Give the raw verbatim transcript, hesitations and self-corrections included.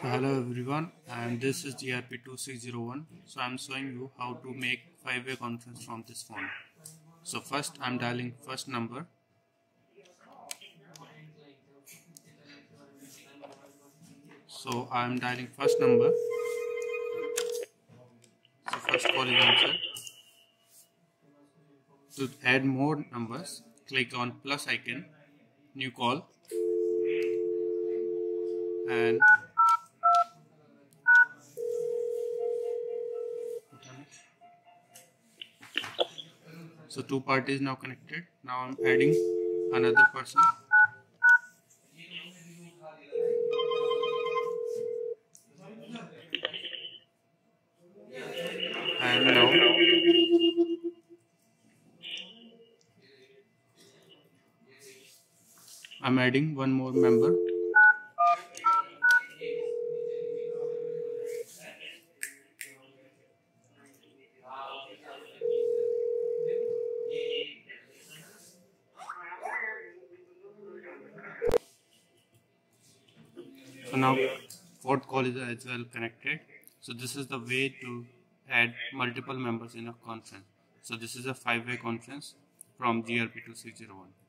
So hello everyone, and this is G R P two six zero one. So I'm showing you how to make five-way conference from this phone. So first I'm dialing first number. So I'm dialing first number. So first call is answered. To add more numbers, click on plus icon, new call, and so two parties now connected. Now I'm adding another person. And now I'm adding one more member. So now fourth call is as well connected. So this is the way to add multiple members in a conference. So this is a five-way conference from G R P two six zero one.